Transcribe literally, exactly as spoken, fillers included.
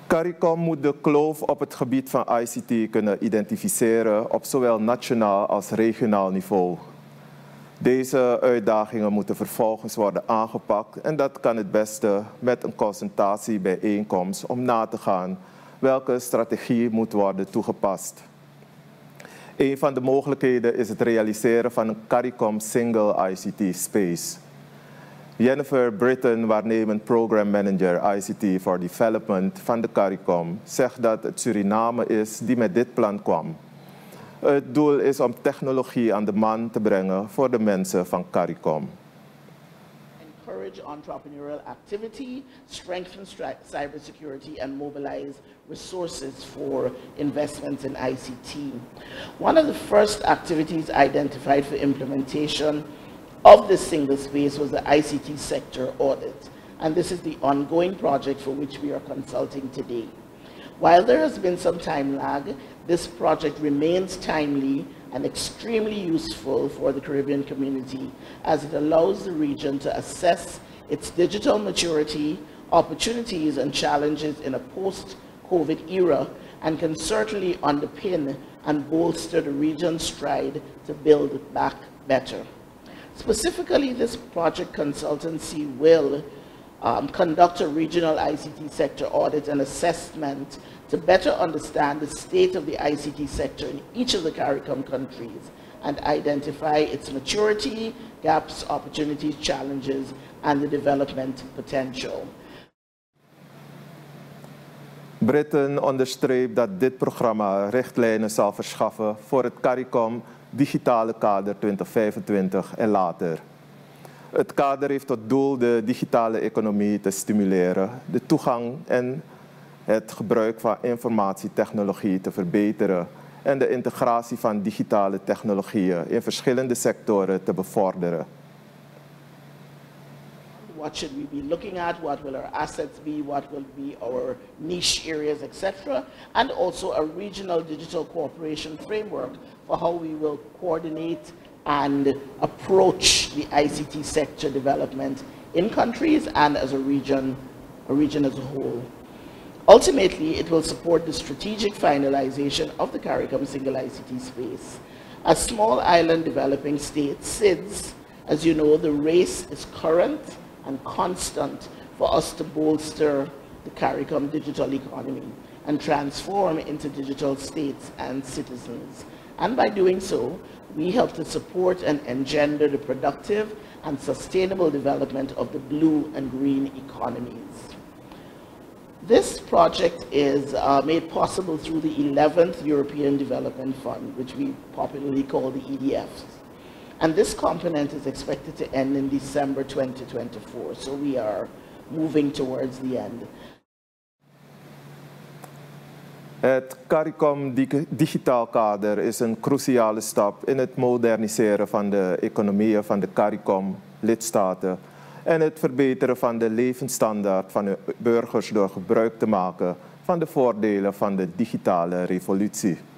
CARICOM moet de kloof op het gebied van I C T kunnen identificeren op zowel nationaal als regionaal niveau. Deze uitdagingen moeten vervolgens worden aangepakt en dat kan het beste met een consultatiebijeenkomst om na te gaan welke strategie moet worden toegepast. Een van de mogelijkheden is het realiseren van een CARICOM Single I C T Space. Jennifer Britton, waarnemend Program Manager I C T for Development van de CARICOM, zegt dat het Suriname is die met dit plan kwam. Het doel is om technologie aan de man te brengen voor de mensen van CARICOM. Encourage entrepreneurial activity, strengthen cybersecurity, and mobilize resources for investments in I C T. One of the first activities identified for implementation of this single space was the I C T sector audit, and this is the ongoing project for which we are consulting today. While there has been some time lag, this project remains timely and extremely useful for the Caribbean community as it allows the region to assess its digital maturity, opportunities and challenges in a post-COVID era, and can certainly underpin and bolster the region's stride to build back better. Specifically, this project consultancy will um, conduct a regional I C T sector audit and assessment to better understand the state of the I C T sector in each of the CARICOM countries and identify its maturity, gaps, opportunities, challenges, and the development potential. Britton onderstreept dat dit programma richtlijnen zal verschaffen voor het CARICOM Digitale Kader twintig vijfentwintig en later. Het kader heeft tot doel de digitale economie te stimuleren, de toegang en het gebruik van informatietechnologie te verbeteren en de integratie van digitale technologieën in verschillende sectoren te bevorderen. What should we be looking at? What will our assets be? What will be our niche areas, et cetera? And also a regional digital cooperation framework for how we will coordinate and approach the I C T sector development in countries and as a region, a region as a whole. Ultimately, it will support the strategic finalization of the CARICOM single I C T space. As small island developing states, S I Ds, as you know, the race is current and constant for us to bolster the CARICOM digital economy and transform into digital states and citizens. And by doing so, we help to support and engender the productive and sustainable development of the blue and green economies. This project is uh, made possible through the eleventh European Development Fund, which we popularly call the E D F. And this component is expected to end in December twenty twenty-four, so we are moving towards the end. Het CARICOM Digitaal Kader is een cruciale stap in het moderniseren van de economieën van de CARICOM-lidstaten en het verbeteren van de levensstandaard van de burgers door gebruik te maken van de voordelen van de digitale revolutie.